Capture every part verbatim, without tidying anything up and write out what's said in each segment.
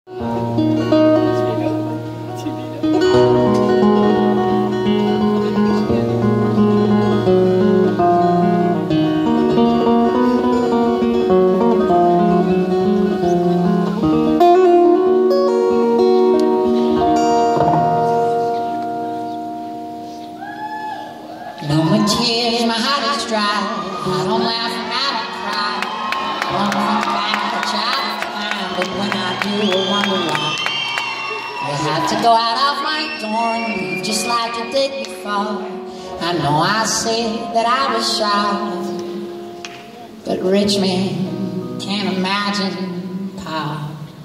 No more tears, my heart is dry. I don't laugh and I don't cry. I want to think back a child of mine, but when I do, I wonder why. I had to go out of my door and leave just like you did before. I know I said that I was shy, but rich men can't imagine power.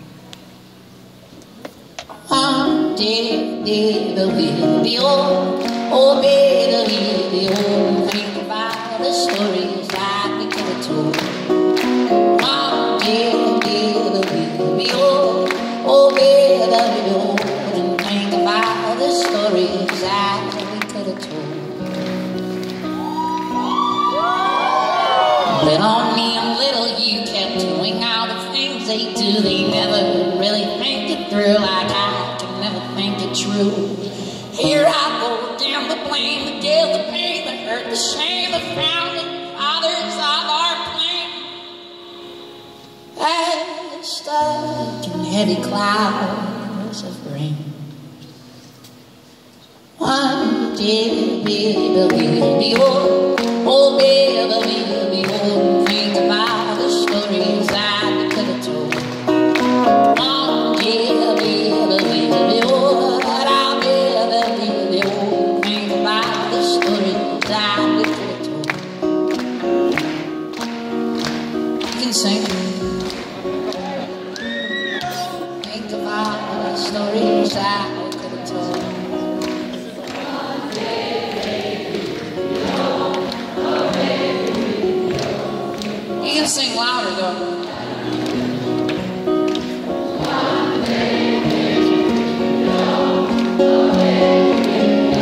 Oh, dear, dear, the will be old. Oh, baby, baby, oh, think about the stories that we could have told. Oh, dear, dear, baby, oh, oh, baby, baby, oh, and think about the stories that we could have told. Little me and little you kept doing all the things they do. They never really think it through, like I can never think it true. Here I go, down the blame, the guilt, the pain, the hurt, the shame, the founding fathers of our plan. As stuck in heavy clouds of rain. One day, baby, baby, oh, oh, baby, baby, oh, think about the stories that we could have told. One day, baby, baby, oh, sing. Think about the stories that we could have told. One day, baby, oh, oh, baby, oh. You can sing louder though. One day, baby, oh, oh, baby,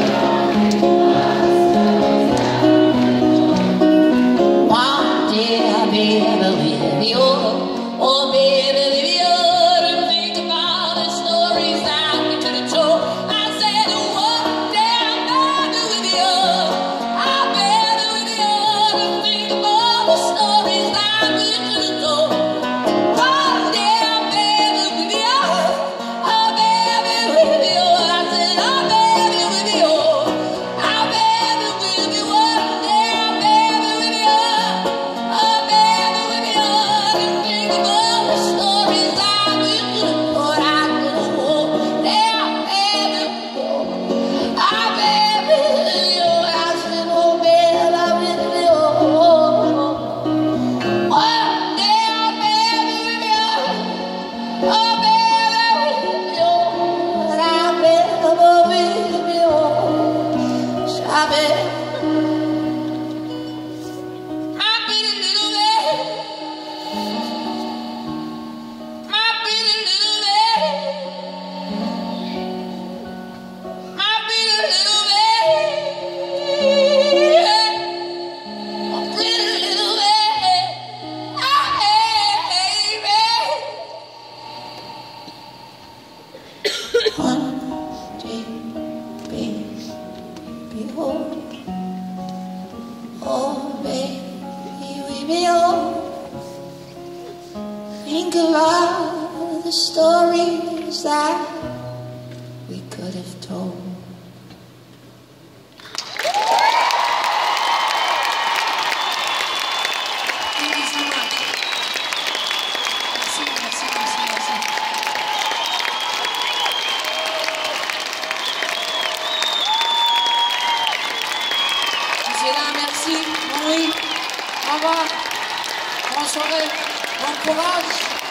oh. One day, baby. Oh, oh, baby, baby, oh, and think about the stories that we could have told. I said, one day I'm better with you. I'm better with you, and think about the stories that we could have told. One day I'm better with you. I'm better with you. I said, I'm better with you. I'm better with you. One day I'm better with you. I'm better with you. The stories that we could have thought I could have told. Yeah, baby, I baby, I said, oh, baby, I baby, oh. One day I baby with you, oh, baby, with you, and I baby with you, so I baby. One day, baby, behold, oh, baby, we be old. Think about the stories that we could have told. Thank you so much. Merci, merci, merci, merci. Merci, Henri, au revoir, bonne soirée, bon courage.